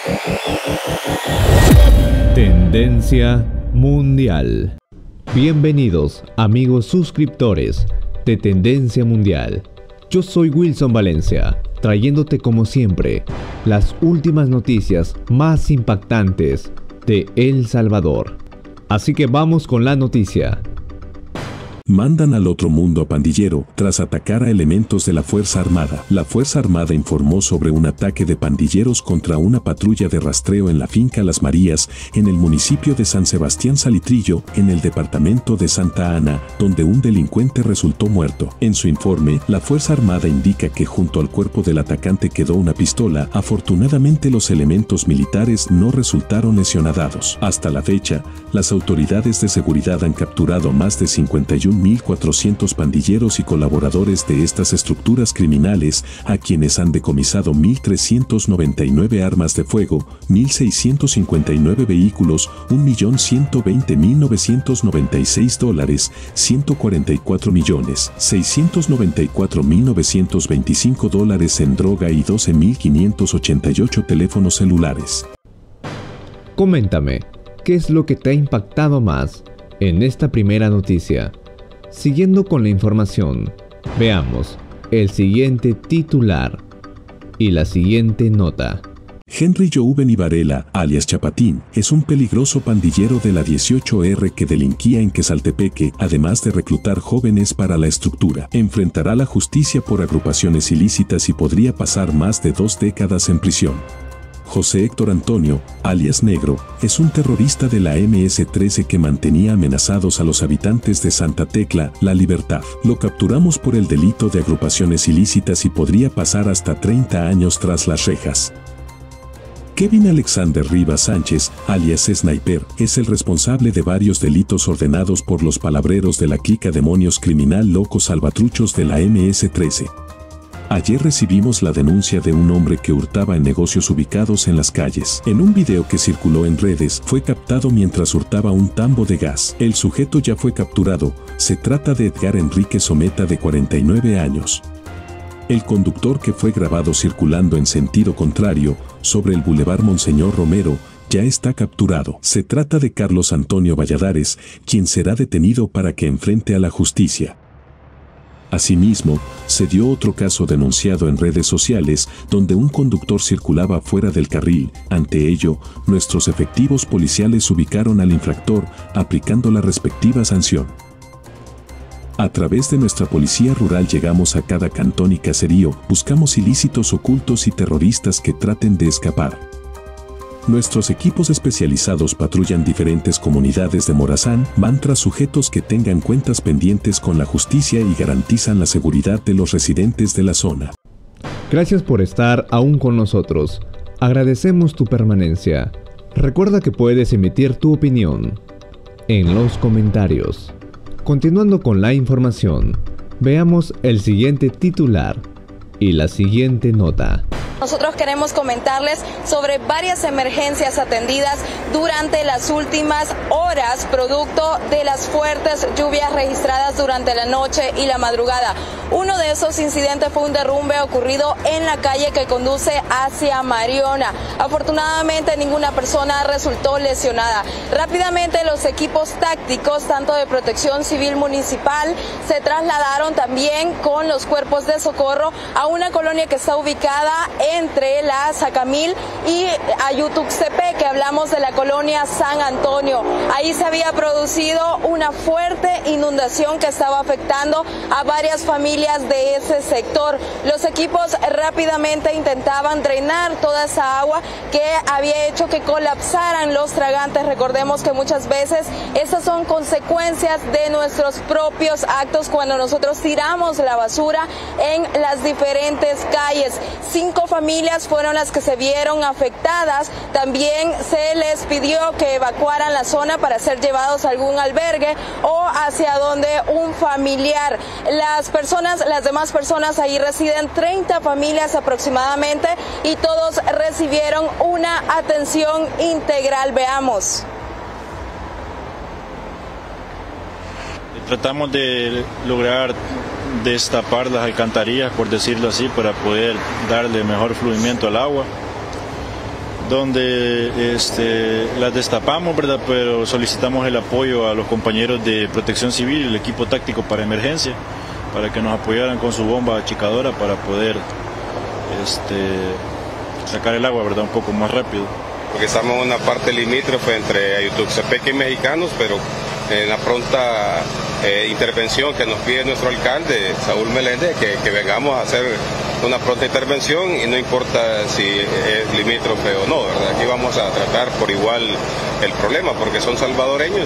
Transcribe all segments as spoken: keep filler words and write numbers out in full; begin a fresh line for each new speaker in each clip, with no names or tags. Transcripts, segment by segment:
Tendencia Mundial. Bienvenidos, amigos suscriptores de Tendencia Mundial. Yo soy Wilson Valencia, trayéndote como siempre las últimas noticias más impactantes de El Salvador. Así que vamos con la noticia.
Mandan al otro mundo a pandillero tras atacar a elementos de la Fuerza Armada. La Fuerza Armada informó sobre un ataque de pandilleros contra una patrulla de rastreo en la finca Las Marías, en el municipio de San Sebastián Salitrillo, en el departamento de Santa Ana, donde un delincuente resultó muerto. En su informe, la Fuerza Armada indica que junto al cuerpo del atacante quedó una pistola. Afortunadamente, los elementos militares no resultaron lesionados. Hasta la fecha, las autoridades de seguridad han capturado más de cincuenta y un mil cuatrocientos pandilleros y colaboradores de estas estructuras criminales, a quienes han decomisado mil trescientas noventa y nueve armas de fuego, mil seiscientos cincuenta y nueve vehículos, un millón ciento veinte mil novecientos noventa y seis dólares, ciento cuarenta y cuatro millones seiscientos noventa y cuatro mil novecientos veinticinco dólares en droga y doce mil quinientos ochenta y ocho teléfonos celulares.
Coméntame, ¿qué es lo que te ha impactado más en esta primera noticia? Siguiendo con la información, veamos el siguiente titular y la siguiente nota.
Henry Jouven Varela, alias Chapatín, es un peligroso pandillero de la dieciocho R que delinquía en Quesaltepeque, además de reclutar jóvenes para la estructura. Enfrentará la justicia por agrupaciones ilícitas y podría pasar más de dos décadas en prisión. José Héctor Antonio, alias Negro, es un terrorista de la eme ese trece que mantenía amenazados a los habitantes de Santa Tecla, La Libertad. Lo capturamos por el delito de agrupaciones ilícitas y podría pasar hasta treinta años tras las rejas. Kevin Alexander Rivas Sánchez, alias Sniper, es el responsable de varios delitos ordenados por los palabreros de la clica Demonios Criminal Locos Salvatruchos de la eme ese trece. Ayer recibimos la denuncia de un hombre que hurtaba en negocios ubicados en las calles. En un video que circuló en redes, fue captado mientras hurtaba un tambo de gas. El sujeto ya fue capturado. Se trata de Edgar Enrique Someta, de cuarenta y nueve años. El conductor, que fue grabado circulando en sentido contrario sobre el Boulevard Monseñor Romero, ya está capturado. Se trata de Carlos Antonio Valladares, quien será detenido para que enfrente a la justicia. Asimismo, se dio otro caso denunciado en redes sociales, donde un conductor circulaba fuera del carril. Ante ello, nuestros efectivos policiales ubicaron al infractor, aplicando la respectiva sanción. A través de nuestra policía rural llegamos a cada cantón y caserío, buscamos ilícitos ocultos y terroristas que traten de escapar. Nuestros equipos especializados patrullan diferentes comunidades de Morazán, van tras sujetos que tengan cuentas pendientes con la justicia y garantizan la seguridad de los residentes de la zona.
Gracias por estar aún con nosotros. Agradecemos tu permanencia. Recuerda que puedes emitir tu opinión en los comentarios. Continuando con la información, veamos el siguiente titular y la siguiente nota.
Nosotros queremos comentarles sobre varias emergencias atendidas durante las últimas horas, producto de las fuertes lluvias registradas durante la noche y la madrugada. Uno de esos incidentes fue un derrumbe ocurrido en la calle que conduce hacia Mariona. Afortunadamente, ninguna persona resultó lesionada. Rápidamente, los equipos tácticos, tanto de Protección Civil Municipal, se trasladaron también con los cuerpos de socorro a una colonia que está ubicada entre la Sacamil y Ayutuxtepec, que hablamos de la colonia San Antonio. Ahí se había producido una fuerte inundación que estaba afectando a varias familias de ese sector. Los equipos rápidamente intentaban drenar toda esa agua que había hecho que colapsaran los tragantes. Recordemos que muchas veces estas son consecuencias de nuestros propios actos cuando nosotros tiramos la basura en las diferentes calles. Cinco familias fueron las que se vieron afectadas. También se les pidió que evacuaran la zona para ser llevados a algún albergue o hacia donde un familiar. Las personas, las demás personas ahí residen treinta familias aproximadamente y todos recibieron una atención integral. Veamos.
Tratamos de lograr destapar las alcantarillas, por decirlo así, para poder darle mejor fluimiento al agua. donde este, las destapamos, ¿verdad? Pero solicitamos el apoyo a los compañeros de Protección Civil, el equipo táctico para emergencia, para que nos apoyaran con su bomba achicadora para poder este, sacar el agua, ¿verdad? Un poco más rápido.
Porque estamos en una parte limítrofe entre Ayutuxtepeque y Mexicanos, pero en la pronta eh, intervención que nos pide nuestro alcalde, Saúl Meléndez, que, que vengamos a hacer una pronta intervención y no importa si es limítrofe o no, ¿verdad? Aquí vamos a tratar por igual el problema, porque son salvadoreños.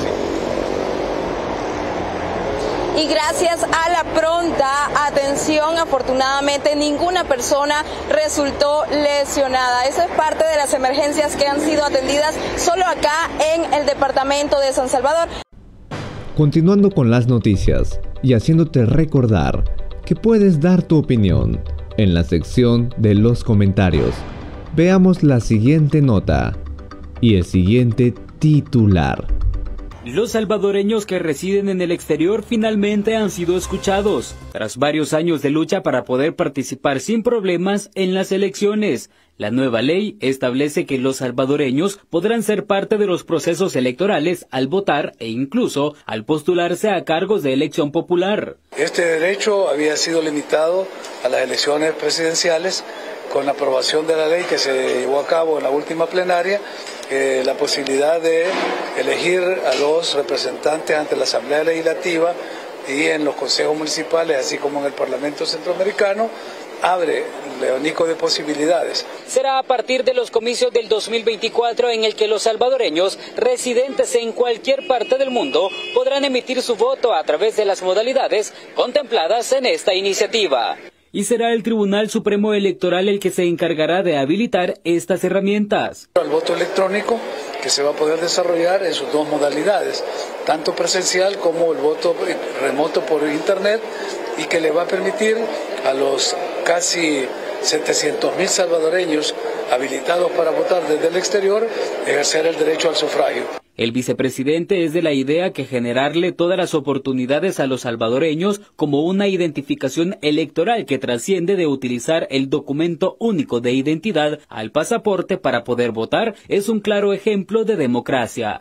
Y gracias a la pronta atención, afortunadamente ninguna persona resultó lesionada. Eso es parte de las emergencias que han sido atendidas solo acá en el departamento de San Salvador.
Continuando con las noticias y haciéndote recordar que puedes dar tu opinión en la sección de los comentarios. Veamos la siguiente nota y el siguiente titular.
Los salvadoreños que residen en el exterior finalmente han sido escuchados, tras varios años de lucha para poder participar sin problemas en las elecciones. La nueva ley establece que los salvadoreños podrán ser parte de los procesos electorales al votar e incluso al postularse a cargos de elección popular.
Este derecho había sido limitado a las elecciones presidenciales. Con la aprobación de la ley que se llevó a cabo en la última plenaria, eh, la posibilidad de elegir a los representantes ante la Asamblea Legislativa y en los consejos municipales, así como en el Parlamento Centroamericano, abre un abanico de posibilidades.
Será a partir de los comicios del dos mil veinticuatro en el que los salvadoreños residentes en cualquier parte del mundo podrán emitir su voto a través de las modalidades contempladas en esta iniciativa. Y será el Tribunal Supremo Electoral el que se encargará de habilitar estas herramientas.
El voto electrónico que se va a poder desarrollar en sus dos modalidades, tanto presencial como el voto remoto por internet, y que le va a permitir a los casi setecientos mil salvadoreños habilitados para votar desde el exterior ejercer el derecho al sufragio.
El vicepresidente es de la idea que generarle todas las oportunidades a los salvadoreños como una identificación electoral que trasciende de utilizar el documento único de identidad al pasaporte para poder votar es un claro ejemplo de democracia.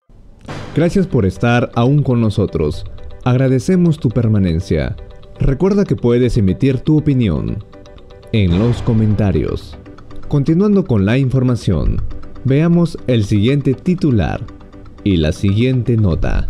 Gracias por estar aún con nosotros. Agradecemos tu permanencia. Recuerda que puedes emitir tu opinión en los comentarios. Continuando con la información, veamos el siguiente titular y la siguiente nota.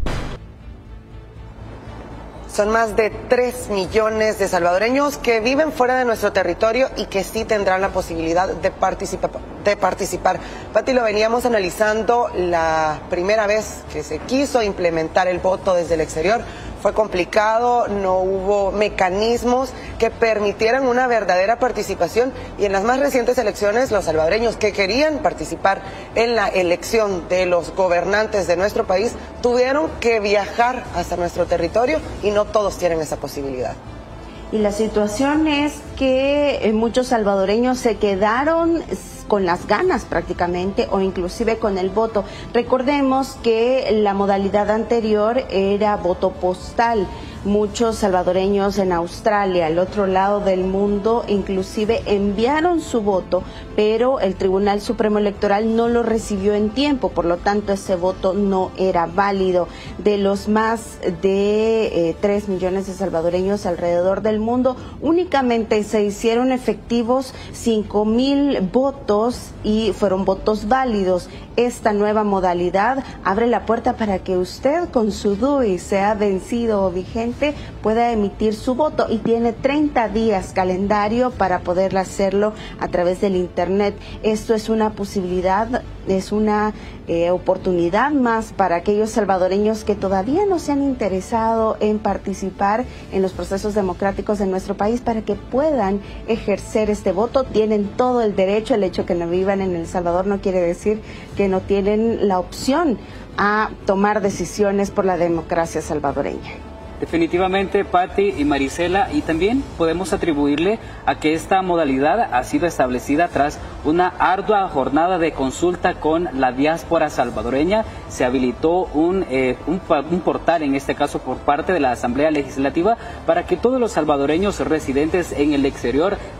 Son más de tres millones de salvadoreños que viven fuera de nuestro territorio y que sí tendrán la posibilidad de participar. De participar. Pati, lo veníamos analizando la primera vez que se quiso implementar el voto desde el exterior. Fue complicado, no hubo mecanismos que permitieran una verdadera participación, y en las más recientes elecciones los salvadoreños que querían participar en la elección de los gobernantes de nuestro país tuvieron que viajar hasta nuestro territorio y no todos tienen esa posibilidad.
Y la situación es que muchos salvadoreños se quedaron con las ganas prácticamente, o inclusive con el voto. Recordemos que la modalidad anterior era voto postal. Muchos salvadoreños en Australia, al otro lado del mundo, inclusive enviaron su voto, pero el Tribunal Supremo Electoral no lo recibió en tiempo, por lo tanto ese voto no era válido. De los más de eh, tres millones de salvadoreños alrededor del mundo, únicamente se hicieron efectivos cinco mil votos y fueron votos válidos. Esta nueva modalidad abre la puerta para que usted con su D U I, sea vencido o vigente, pueda emitir su voto, y tiene treinta días calendario para poder hacerlo a través del internet. Esto es una posibilidad, es una eh, oportunidad más para aquellos salvadoreños que todavía no se han interesado en participar en los procesos democráticos de nuestro país, para que puedan ejercer este voto. Tienen todo el derecho. El hecho que no vivan en El Salvador no quiere decir que no tienen la opción a tomar decisiones por la democracia salvadoreña.
Definitivamente, Patti y Marisela, y también podemos atribuirle a que esta modalidad ha sido establecida tras una ardua jornada de consulta con la diáspora salvadoreña. Se habilitó un, eh, un, un portal, en este caso por parte de la Asamblea Legislativa, para que todos los salvadoreños residentes en el exterior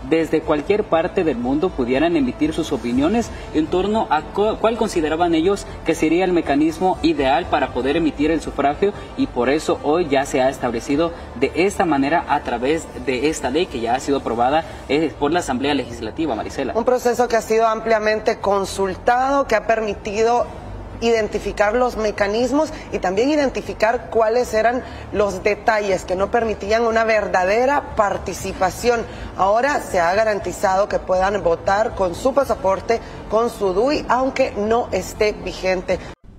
desde cualquier parte del mundo pudieran emitir sus opiniones en torno a cuál consideraban ellos que sería el mecanismo ideal para poder emitir el sufragio, y por eso hoy ya se ha establecido de esta manera a través de esta ley que ya ha sido aprobada eh, por la Asamblea Legislativa, Marisela.
Un proceso que ha sido ampliamente consultado, que ha permitido identificar los mecanismos y también identificar cuáles eran los detalles que no permitían una verdadera participación. Ahora se ha garantizado que puedan votar con su pasaporte, con su D U I, aunque no esté vigente.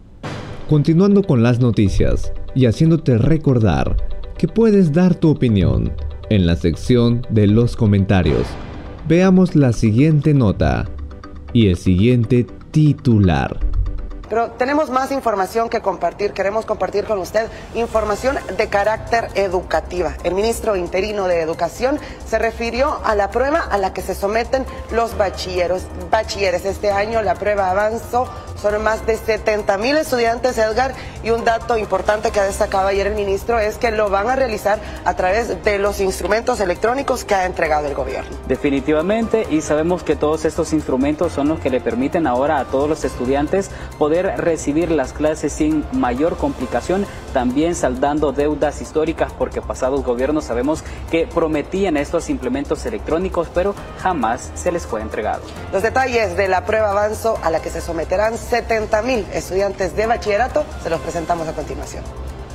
Continuando con las noticias y haciéndote recordar que puedes dar tu opinión en la sección de los comentarios, veamos la siguiente nota y el siguiente titular.
Pero tenemos más información que compartir, queremos compartir con usted información de carácter educativa. El ministro interino de Educación se refirió a la prueba a la que se someten los bachilleros, bachilleres. Este año la prueba Avanzo son más de setenta mil estudiantes, Edgar, y un dato importante que ha destacado ayer el ministro es que lo van a realizar a través de los instrumentos electrónicos que ha entregado el gobierno.
Definitivamente, y sabemos que todos estos instrumentos son los que le permiten ahora a todos los estudiantes poder recibir las clases sin mayor complicación, también saldando deudas históricas, porque pasados gobiernos sabemos que prometían estos implementos electrónicos, pero jamás se les fue entregado.
Los detalles de la prueba Avanzo a la que se someterán setenta mil estudiantes de bachillerato se los presentamos a continuación.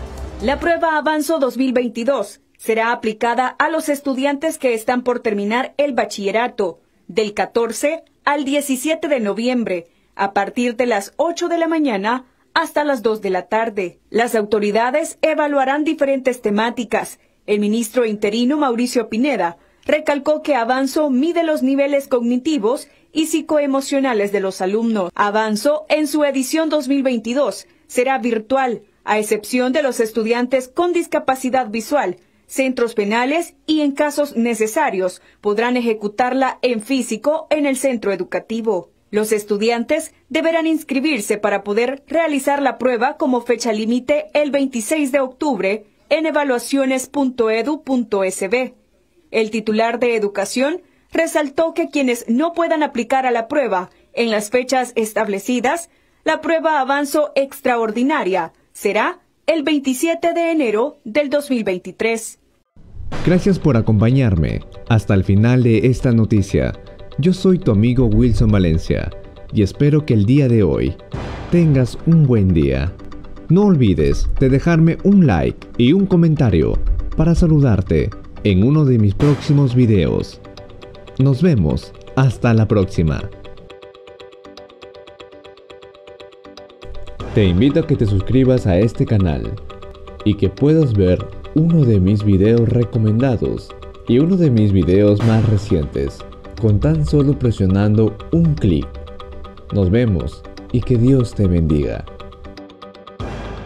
La prueba Avanzo dos mil veintidós será aplicada a los estudiantes que están por terminar el bachillerato del catorce al diecisiete de noviembre, a partir de las ocho de la mañana hasta las dos de la tarde. Las autoridades evaluarán diferentes temáticas. El ministro interino Mauricio Pineda recalcó que Avanzo mide los niveles cognitivos y psicoemocionales de los alumnos. Avanzo, en su edición dos mil veintidós, será virtual, a excepción de los estudiantes con discapacidad visual. Centros penales y, en casos necesarios, podrán ejecutarla en físico en el centro educativo. Los estudiantes deberán inscribirse para poder realizar la prueba como fecha límite el veintiséis de octubre en evaluaciones punto edu punto es be. El titular de Educación resaltó que quienes no puedan aplicar a la prueba en las fechas establecidas, la prueba Avanzo extraordinaria será el veintisiete de enero del dos mil veintitrés.
Gracias por acompañarme hasta el final de esta noticia. Yo soy tu amigo Wilson Valencia y espero que el día de hoy tengas un buen día. No olvides de dejarme un like y un comentario para saludarte en uno de mis próximos videos. Nos vemos hasta la próxima. Te invito a que te suscribas a este canal y que puedas ver uno de mis videos recomendados y uno de mis videos más recientes con tan solo presionando un clic. Nos vemos y que Dios te bendiga.